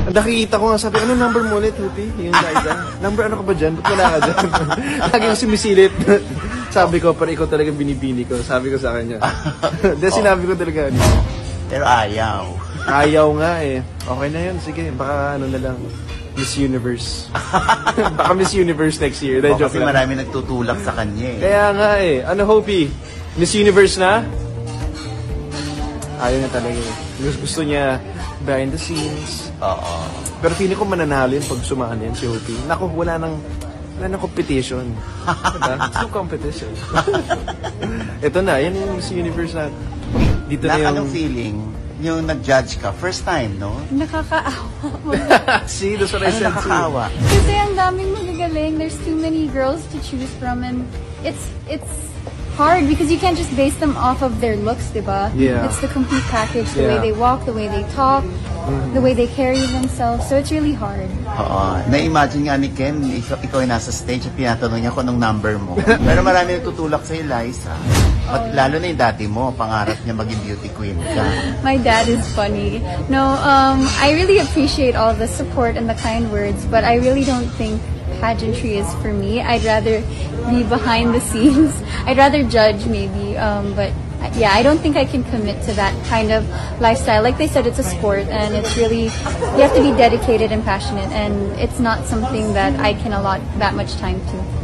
Nakikita ko nga, sabi, ano number mo ulit, Hoopy? Yung Liza. Number ano ka ba dyan? Ba't wala ka dyan? Lagi ko sumisilit. Sabi ko, pero ikaw talaga binibini ko. Sabi ko sa kanya. Dahil sinabi ko talaga. Pero ayaw. Ayaw nga eh. Okay na yun, sige. Baka ano na lang. Miss Universe. Baka Miss Universe next year. Kasi marami nagtutulak sa kanya eh. Kaya nga eh. Ano, Hoopy? Miss Universe na? Ayaw na talaga eh. Gusto niya behind the scenes. Oo. Pero feeling ko mananalo yun pag sumaan yan si Hoopy. Naku, wala nang competition. Diba? It's no competition. Ito na, yan yung Miss Universe na. Dito na yung... Anong feeling? Yung nag-judge ka, first time, no? Nakakaawa. See, that's what I said too. Nakakaawa? Kasi ang daming magagaling. There's too many girls to choose from, and it's hard because you can't just base them off of their looks, diba? Yeah. It's the complete package, the way they walk, the way they talk, the way they carry themselves. So it's really hard. Oo. Na-imagine nga ni Ken, ikaw ay nasa stage at pinatanong niya kung anong number mo. Pero marami nagtutulak sa'yo, Liza. Lalo na yung daddy mo, pangarap niya maging beauty queen ka. My dad is funny. No, I really appreciate all the support and the kind words, but I really don't think pageantry is for me. I'd rather be behind the scenes. I'd rather judge maybe, but yeah, I don't think I can commit to that kind of lifestyle. Like they said, it's a sport and it's really, you have to be dedicated and passionate, and it's not something that I can allot that much time to.